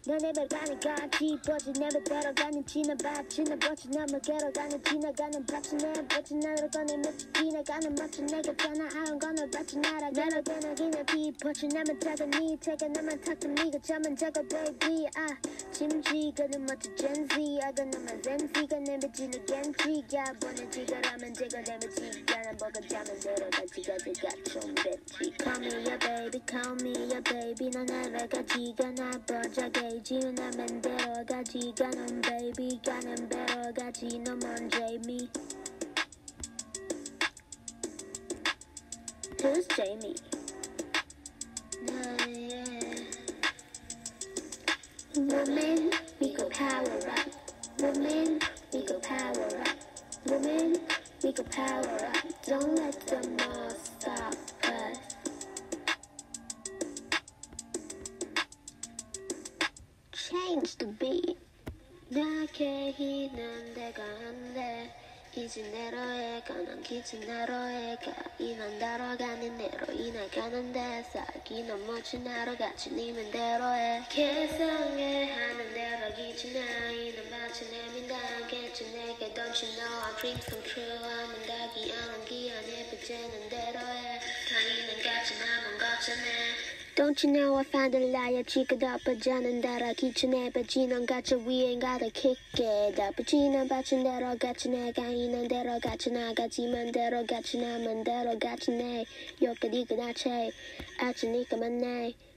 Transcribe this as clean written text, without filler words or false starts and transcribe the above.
내ber 가니까 뒤버지 내ber 따라가는 지나봐 지나버지 남을 괴로가는 지나가는 밭이 내 밭이 나를 꺼내 며칠 지나가는 마치 내가 잖아 아는 건널 받지 나라 나를 변하기는 뒤버지 남을 타가니 태가 나만 탁도 니가 잠은 자가 baby 짐지가는 멋진 젠지 아가 나만 젠지가 내뱉지는 겐지가 보내지가라면 제가 내뱉지가 난 뭐가 잠은 데려가지가 제가 좀 뱉지 Call me your baby call me your baby 넌 알아가지가 나 버자게 지우나면 데려가지가 넌 baby 가는 배로 가지 너 먼저 me Who's Jamie? Woman, we go power up. Woman, we go power up. Woman, we go power up. Don't let them all stop us. Change the beat. 나게 희는 내가 한데 이제 내로에 가난 기준 나로에 가 이만 달아가는 내로 이나가는 데서 기는 멋진 나로 같이 니면 대로에 개성에 하는 대로 기준나 이는 마치 내민다겠지 내게 don't you know our dreams come true 하는 다기 안한 기안에 비치는 대로에 다이는 같이 나만 거쳐내 Don't you know I found a liar 지가 덮어자는 달아 기준에 빠지는 가짜 위에 가득 킥게 덮어지는 받친 대로 같이 내가 있는 대로 같이 나가지만 대로 같이 나만 대로 같이 내 여기까지 그나체 아침이니까 만내